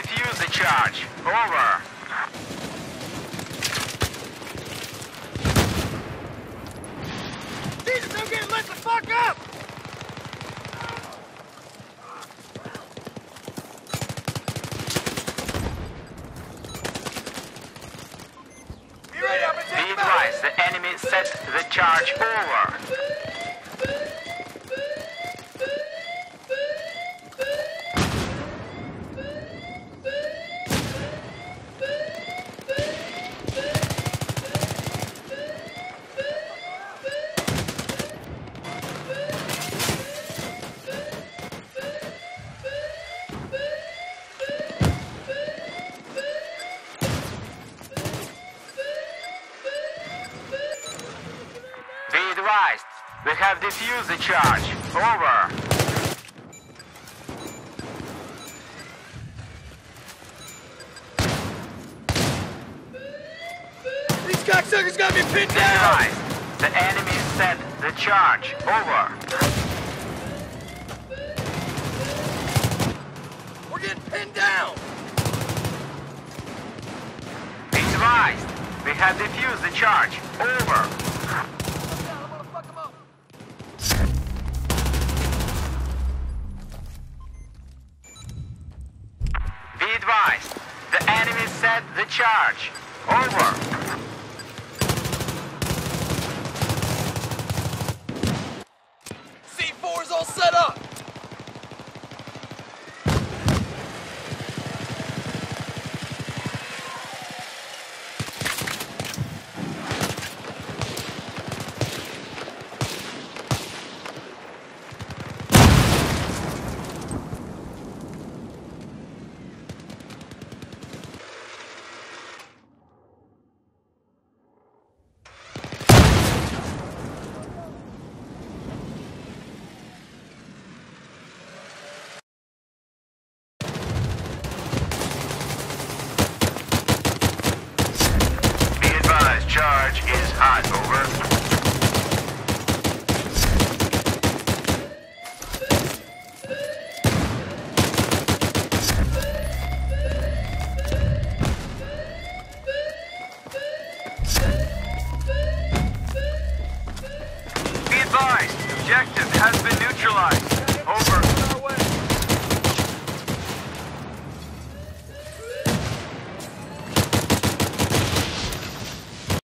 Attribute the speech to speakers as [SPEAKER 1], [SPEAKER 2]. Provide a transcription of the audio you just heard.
[SPEAKER 1] defused the charge. Over.
[SPEAKER 2] Jesus, I'm getting lit the fuck up! Be ready, I'm gonna take
[SPEAKER 1] Be advised, the enemy set the charge over. We have defused the charge. Over.
[SPEAKER 2] These cocksuckers got me pinned
[SPEAKER 1] Be
[SPEAKER 2] down!
[SPEAKER 1] advised, the enemy set the charge. Over.
[SPEAKER 2] We're getting pinned down!
[SPEAKER 1] Be advised, we have defused the charge. Over. Be advised, the enemy set the charge. Over.
[SPEAKER 2] C4's all set up!
[SPEAKER 1] Charge is hot, over.